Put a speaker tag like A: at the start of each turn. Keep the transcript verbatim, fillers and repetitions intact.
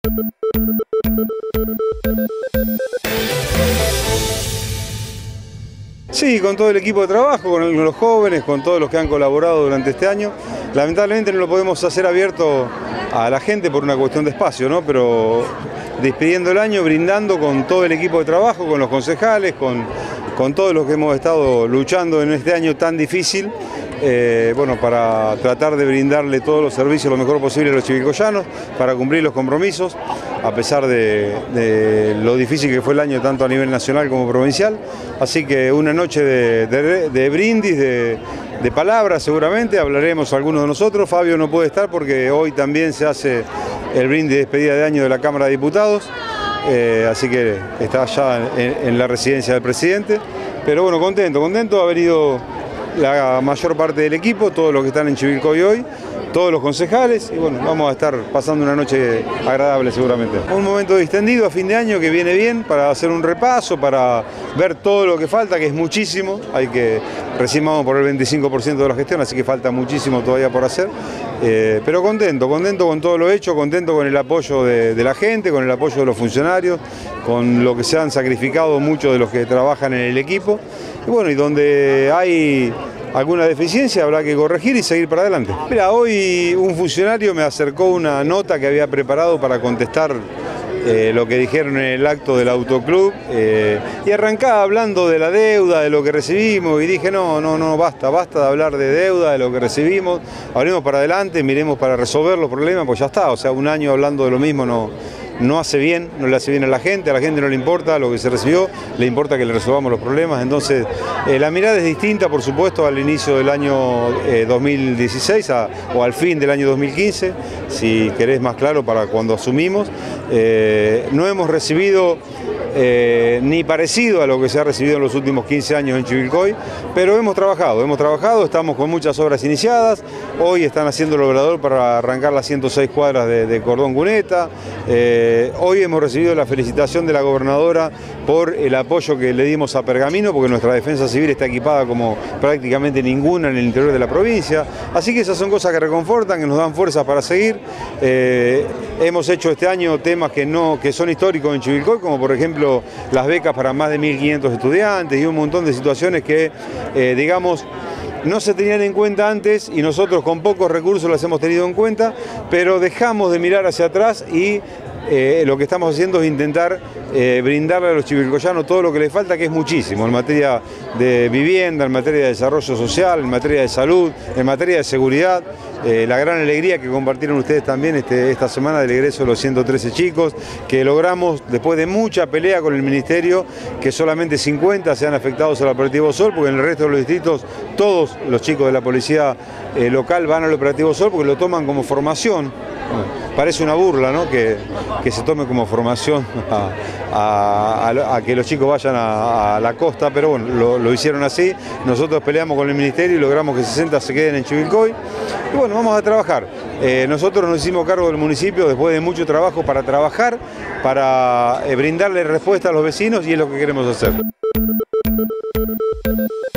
A: Sí, con todo el equipo de trabajo, con los jóvenes, con todos los que han colaborado durante este año. Lamentablemente no lo podemos hacer abierto a la gente por una cuestión de espacio, ¿no? Pero despidiendo el año, brindando con todo el equipo de trabajo, con los concejales, con, con todos los que hemos estado luchando en este año tan difícil, eh, bueno, para tratar de brindarle todos los servicios lo mejor posible a los chivilcoyanos, para cumplir los compromisos, a pesar de, de lo difícil que fue el año tanto a nivel nacional como provincial. Así que una noche de, de, de brindis, de, de palabras seguramente, hablaremos algunos de nosotros. Fabio no puede estar porque hoy también se hace el brindis de despedida de año de la Cámara de Diputados, eh, así que está allá en, en la residencia del presidente. Pero bueno, contento, contento de haber ido la mayor parte del equipo, todos los que están en Chivilcoy hoy, todos los concejales, y bueno, vamos a estar pasando una noche agradable seguramente. Un momento distendido a fin de año que viene bien para hacer un repaso, para ver todo lo que falta, que es muchísimo. Hay que, recién vamos por el veinticinco por ciento de la gestión, así que falta muchísimo todavía por hacer. Eh, pero contento, contento con todo lo hecho, contento con el apoyo de, de la gente, con el apoyo de los funcionarios, con lo que se han sacrificado muchos de los que trabajan en el equipo. Y bueno, y donde hay alguna deficiencia habrá que corregir y seguir para adelante. Mira, hoy un funcionario me acercó una nota que había preparado para contestar eh, lo que dijeron en el acto del autoclub, eh, y arrancaba hablando de la deuda, de lo que recibimos, y dije no, no, no, basta, basta de hablar de deuda, de lo que recibimos, hablemos para adelante, miremos para resolver los problemas, pues ya está, o sea, un año hablando de lo mismo no... no hace bien, no le hace bien a la gente, a la gente no le importa lo que se recibió, le importa que le resolvamos los problemas. Entonces, eh, la mirada es distinta, por supuesto, al inicio del año eh, dos mil dieciséis a, o al fin del año dos mil quince, si querés más claro, para cuando asumimos. Eh, no hemos recibido eh, ni parecido a lo que se ha recibido en los últimos quince años en Chivilcoy, pero hemos trabajado, hemos trabajado, estamos con muchas obras iniciadas. Hoy están haciendo el obrador para arrancar las ciento seis cuadras de, de Cordón Cuneta. Eh, hoy hemos recibido la felicitación de la gobernadora por el apoyo que le dimos a Pergamino, porque nuestra defensa civil está equipada como prácticamente ninguna en el interior de la provincia. Así que esas son cosas que reconfortan, que nos dan fuerzas para seguir. Eh, hemos hecho este año temas que, no, que son históricos en Chivilcoy, como por ejemplo las becas para más de mil quinientos estudiantes y un montón de situaciones que, eh, digamos, no se tenían en cuenta antes y nosotros con pocos recursos las hemos tenido en cuenta, pero dejamos de mirar hacia atrás y eh, lo que estamos haciendo es intentar eh, brindarle a los chivilcoyanos todo lo que les falta, que es muchísimo, en materia de vivienda, en materia de desarrollo social, en materia de salud, en materia de seguridad. Eh, la gran alegría que compartieron ustedes también este, esta semana del egreso de los ciento trece chicos, que logramos después de mucha pelea con el Ministerio, que solamente cincuenta sean afectados al Operativo Sol, porque en el resto de los distritos todos los chicos de la policía eh, local van al Operativo Sol porque lo toman como formación. Bueno, parece una burla, ¿no?, que, que se tome como formación a, a, a, a que los chicos vayan a, a la costa, pero bueno, lo, lo hicieron así. Nosotros peleamos con el Ministerio y logramos que sesenta se queden en Chivilcoy. Y bueno, vamos a trabajar. Eh, nosotros nos hicimos cargo del municipio después de mucho trabajo para trabajar, para eh, brindarle respuesta a los vecinos, y es lo que queremos hacer.